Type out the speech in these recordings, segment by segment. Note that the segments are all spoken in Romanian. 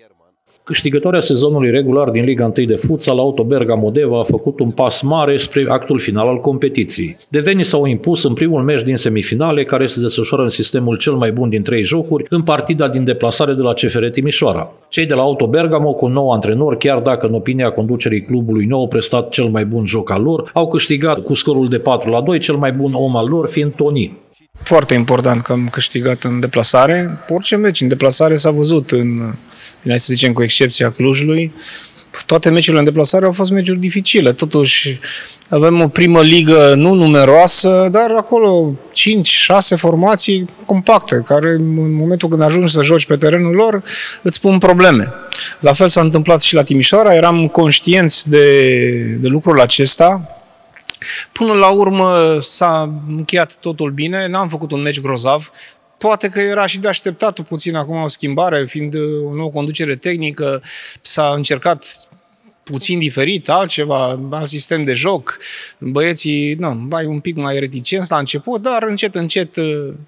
Câștigătoarea sezonului regular din Liga 1 de futsal, Auto Bergamo Deva a făcut un pas mare spre actul final al competiției. Devenii s-au impus în primul meci din semifinale, care se desfășoară în sistemul cel mai bun din 3 jocuri, în partida din deplasare de la CFR Timișoara. Cei de la Auto Bergamo, cu un nou antrenor, chiar dacă în opinia conducerii clubului nu au prestat cel mai bun joc al lor, au câștigat cu scorul de 4-2, cel mai bun om al lor fiind Toni. Foarte important că am câștigat în deplasare. Orice meci în deplasare s-a văzut, hai să zicem cu excepția Clujului. Toate meciurile în deplasare au fost meciuri dificile. Totuși avem o primă ligă nu numeroasă, dar acolo 5-6 formații compacte, care în momentul când ajungi să joci pe terenul lor îți pun probleme. La fel s-a întâmplat și la Timișoara, eram conștienți de lucrul acesta. Până la urmă s-a încheiat totul bine, n-am făcut un meci grozav. Poate că era și de așteptat puțin acum o schimbare, fiind o nouă conducere tehnică, s-a încercat puțin diferit, altceva, alt sistem de joc. Băieții, un pic mai reticenți la început, dar încet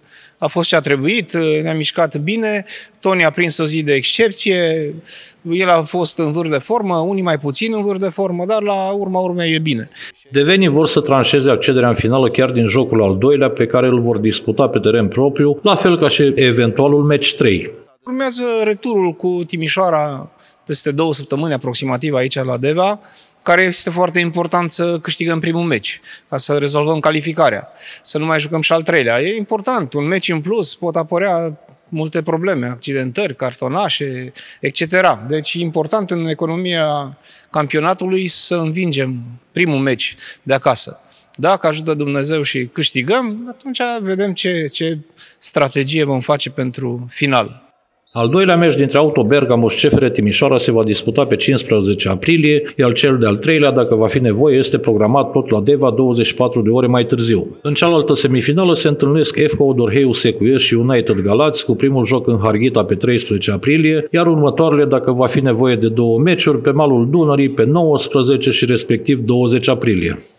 a fost ce a trebuit, ne-a mișcat bine, Toni a prins o zi de excepție, el a fost în vârf de formă, unii mai puțin în vârf de formă, dar la urma urmei e bine. Devenii vor să tranșeze accederea în finală chiar din jocul al doilea, pe care îl vor disputa pe teren propriu, la fel ca și eventualul meci 3. Urmează returul cu Timișoara peste 2 săptămâni aproximativ aici la Deva, care este foarte important să câștigăm primul meci, ca să rezolvăm calificarea, să nu mai jucăm și al treilea. E important, un meci în plus, pot apărea multe probleme, accidentări, cartonașe, etc. Deci e important în economia campionatului să învingem primul meci de acasă. Dacă ajută Dumnezeu și câștigăm, atunci vedem ce strategie vom face pentru finală. Al doilea meci dintre Auto Bergamo și CFR Timișoara se va disputa pe 15 aprilie, iar cel de-al treilea, dacă va fi nevoie, este programat tot la Deva 24 de ore mai târziu. În cealaltă semifinală se întâlnesc FK Odorheiu Secuiesc și United Galați, cu primul joc în Harghita pe 13 aprilie, iar următoarele, dacă va fi nevoie de 2 meciuri, pe malul Dunării pe 19 și respectiv 20 aprilie.